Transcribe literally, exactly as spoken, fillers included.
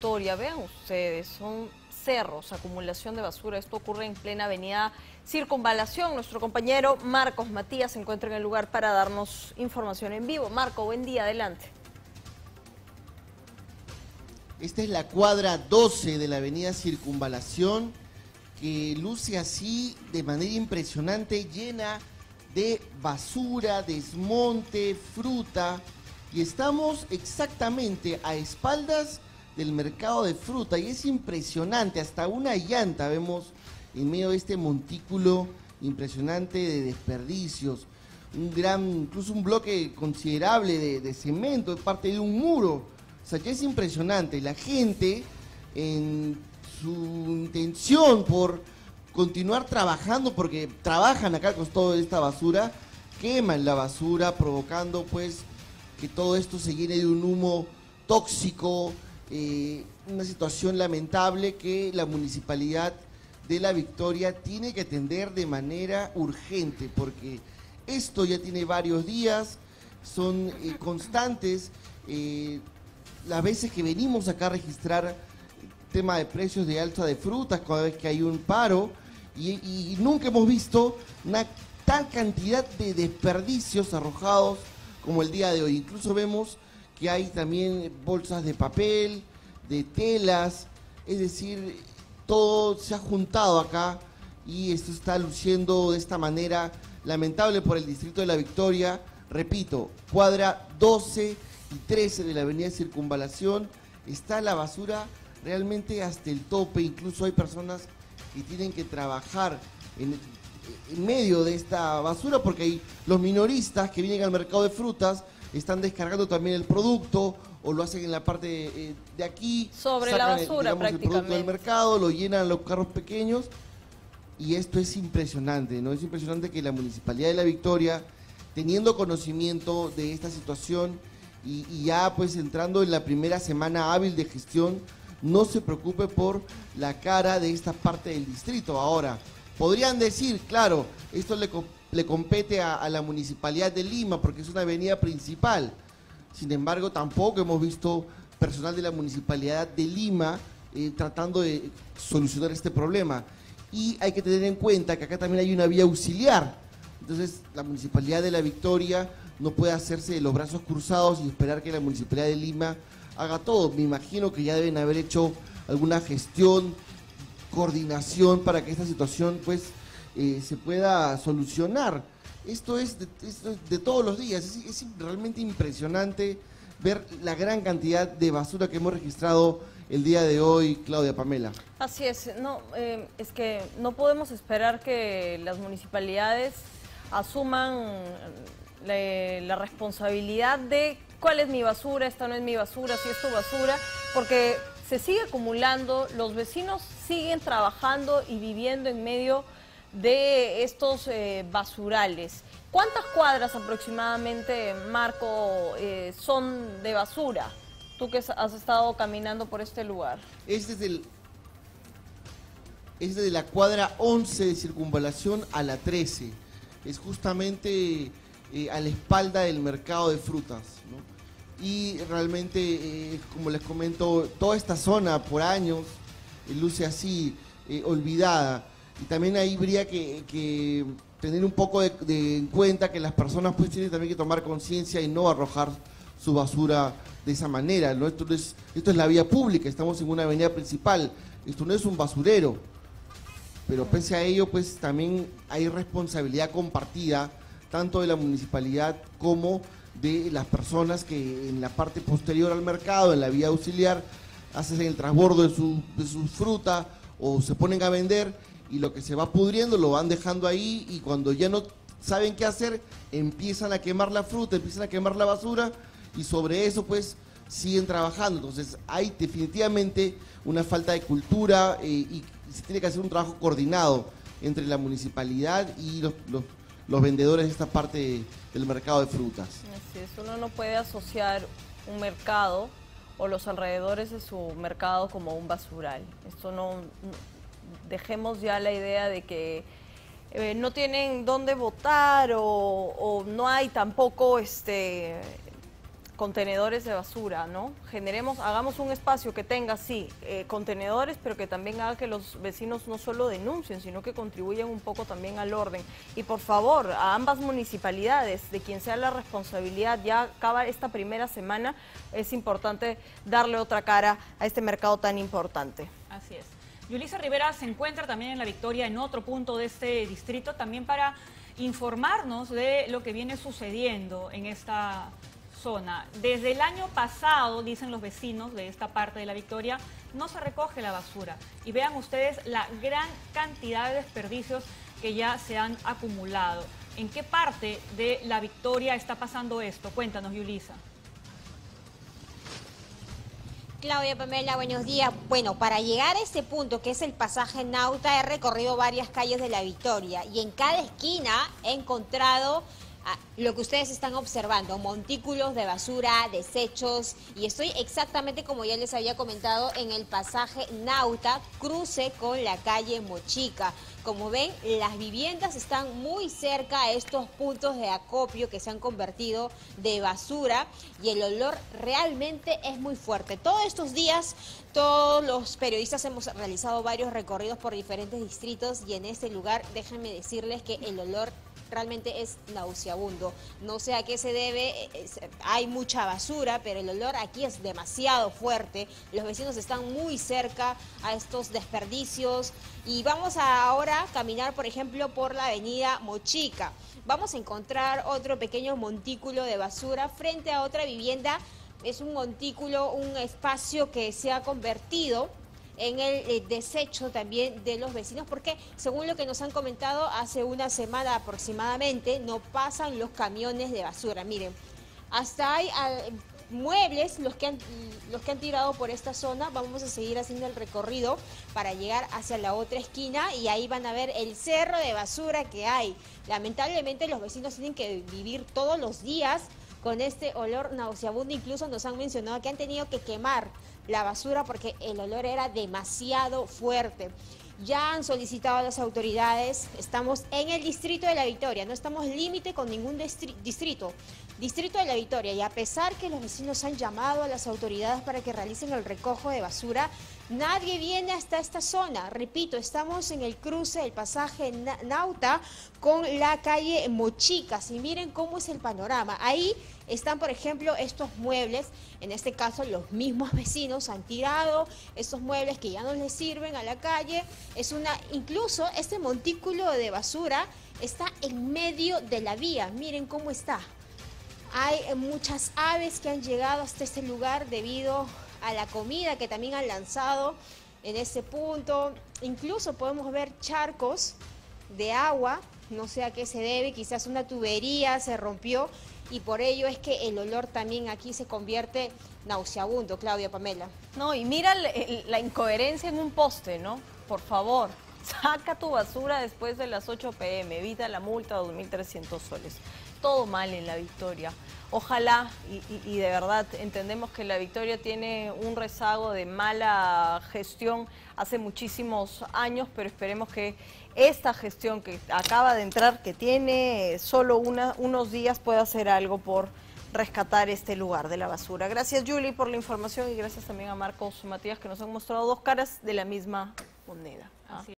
Victoria. Vean ustedes, son cerros, acumulación de basura. Esto ocurre en plena avenida Circunvalación. Nuestro compañero Marcos Matías se encuentra en el lugar para darnos información en vivo. Marco, buen día, adelante. Esta es la cuadra doce de la avenida Circunvalación, que luce así de manera impresionante, llena de basura, desmonte, fruta, y estamos exactamente a espaldas del mercado de fruta, y es impresionante, hasta una llanta vemos en medio de este montículo impresionante de desperdicios, un gran, incluso un bloque considerable de, de cemento, parte de un muro. O sea, que es impresionante. La gente, en su intención por continuar trabajando, porque trabajan acá con toda esta basura, queman la basura, provocando pues que todo esto se llene de un humo tóxico, eh, una situación lamentable que la Municipalidad de La Victoria tiene que atender de manera urgente, porque esto ya tiene varios días, son eh, constantes, eh, las veces que venimos acá a registrar tema de precios de alza de frutas, cada vez que hay un paro, y, y nunca hemos visto una tal cantidad de desperdicios arrojados como el día de hoy. Incluso vemos que hay también bolsas de papel, de telas, es decir, todo se ha juntado acá y esto está luciendo de esta manera lamentable por el distrito de La Victoria. Repito, cuadra doce y trece de la avenida Circunvalación, está la basura realmente hasta el tope. Incluso hay personas que tienen que trabajar en, en medio de esta basura, porque hay los minoristas que vienen al mercado de frutas, están descargando también el producto, o lo hacen en la parte de, de aquí, sobre la basura, el, digamos, prácticamente, el producto del mercado, lo llenan los carros pequeños, y esto es impresionante, ¿no? Es impresionante que la Municipalidad de La Victoria, teniendo conocimiento de esta situación y, y ya pues entrando en la primera semana hábil de gestión, no se preocupe por la cara de esta parte del distrito. Ahora, podrían decir, claro, esto le, le compete a, a la Municipalidad de Lima porque es una avenida principal. Sin embargo, tampoco hemos visto personal de la Municipalidad de Lima eh, tratando de solucionar este problema. Y hay que tener en cuenta que acá también hay una vía auxiliar. Entonces, la Municipalidad de La Victoria no puede hacerse de los brazos cruzados y esperar que la Municipalidad de Lima haga todo. Me imagino que ya deben haber hecho alguna gestión, coordinación para que esta situación pues eh, se pueda solucionar. Esto es de, esto es de todos los días, es, es realmente impresionante ver la gran cantidad de basura que hemos registrado el día de hoy, Claudia, Pamela. Así es, no, eh, es que no podemos esperar que las municipalidades asuman la, la responsabilidad de cuál es mi basura, esta no es mi basura, si es tu basura, porque se sigue acumulando, los vecinos siguen trabajando y viviendo en medio de estos eh, basurales. ¿Cuántas cuadras aproximadamente, Marco, eh, son de basura? Tú que has estado caminando por este lugar. Es desde, el, es desde la cuadra once de Circunvalación a la trece. Es justamente eh, a la espalda del mercado de frutas, ¿no? Y realmente, eh, como les comento, toda esta zona por años eh, luce así, eh, olvidada. Y también ahí habría que, que tener un poco de, de en cuenta que las personas pues tienen también que tomar conciencia y no arrojar su basura de esa manera, ¿no? Esto, no es, esto es la vía pública, estamos en una avenida principal, esto no es un basurero. Pero pese a ello, pues también hay responsabilidad compartida, tanto de la municipalidad como de las personas que en la parte posterior al mercado, en la vía auxiliar, hacen el transbordo de su, de su fruta o se ponen a vender, y lo que se va pudriendo lo van dejando ahí, y cuando ya no saben qué hacer, empiezan a quemar la fruta, empiezan a quemar la basura, y sobre eso pues siguen trabajando. Entonces hay definitivamente una falta de cultura eh, y se tiene que hacer un trabajo coordinado entre la municipalidad y los, los, los vendedores de esta parte del mercado de frutas. Así es, uno no puede asociar un mercado o los alrededores de su mercado como un basural. Esto no, dejemos ya la idea de que eh, no tienen dónde votar o, o no hay tampoco este contenedores de basura, ¿no? Generemos, hagamos un espacio que tenga, sí, eh, contenedores, pero que también haga que los vecinos no solo denuncien, sino que contribuyan un poco también al orden. Y por favor, a ambas municipalidades, de quien sea la responsabilidad, ya acaba esta primera semana, es importante darle otra cara a este mercado tan importante. Así es. Yulisa Rivera se encuentra también en La Victoria, en otro punto de este distrito, también para informarnos de lo que viene sucediendo en esta zona. Desde el año pasado, dicen los vecinos de esta parte de La Victoria, no se recoge la basura. Y vean ustedes la gran cantidad de desperdicios que ya se han acumulado. ¿En qué parte de La Victoria está pasando esto? Cuéntanos, Yulisa. Claudia, Pamela, buenos días. Bueno, para llegar a este punto, que es el pasaje Nauta, he recorrido varias calles de La Victoria y en cada esquina he encontrado ah, lo que ustedes están observando, montículos de basura, desechos, y estoy exactamente, como ya les había comentado, en el pasaje Nauta, cruce con la calle Mochica. Como ven, las viviendas están muy cerca a estos puntos de acopio que se han convertido de basura y el olor realmente es muy fuerte. Todos estos días, todos los periodistas hemos realizado varios recorridos por diferentes distritos y en este lugar, déjenme decirles que el olor realmente es nauseabundo. No sé a qué se debe, es, hay mucha basura, pero el olor aquí es demasiado fuerte. Los vecinos están muy cerca a estos desperdicios y vamos a ahora caminar, por ejemplo, por la avenida Mochica. Vamos a encontrar otro pequeño montículo de basura frente a otra vivienda. Es un montículo, un espacio que se ha convertido en el eh, desecho también de los vecinos, porque según lo que nos han comentado, hace una semana aproximadamente no pasan los camiones de basura. Miren, hasta hay eh, muebles los que, han, los que han tirado por esta zona. Vamos a seguir haciendo el recorrido para llegar hacia la otra esquina y ahí van a ver el cerro de basura que hay. Lamentablemente los vecinos tienen que vivir todos los días con este olor nauseabundo. Incluso nos han mencionado que han tenido que quemar la basura porque el olor era demasiado fuerte. Ya han solicitado a las autoridades, estamos en el distrito de La Victoria, no estamos límite con ningún distrito, distrito de La Victoria, y a pesar que los vecinos han llamado a las autoridades para que realicen el recojo de basura, nadie viene hasta esta zona. Repito, estamos en el cruce del pasaje Nauta con la calle Mochicas y miren cómo es el panorama. Ahí están, por ejemplo, estos muebles. En este caso, los mismos vecinos han tirado estos muebles que ya no les sirven a la calle. Es una, incluso este montículo de basura está en medio de la vía. Miren cómo está. Hay muchas aves que han llegado hasta este lugar debido a la comida que también han lanzado en este punto. Incluso podemos ver charcos de agua, no sé a qué se debe, quizás una tubería se rompió y por ello es que el olor también aquí se convierte nauseabundo, Claudia, Pamela. No, y mira la, la incoherencia en un poste, ¿no? Por favor, saca tu basura después de las ocho pe eme, evita la multa de dos mil trescientos soles. Todo mal en La Victoria. Ojalá, y, y, y de verdad entendemos que La Victoria tiene un rezago de mala gestión hace muchísimos años, pero esperemos que esta gestión que acaba de entrar, que tiene solo una, unos días, pueda hacer algo por rescatar este lugar de la basura. Gracias, Julie, por la información y gracias también a Marcos Matías, que nos han mostrado dos caras de la misma moneda. Así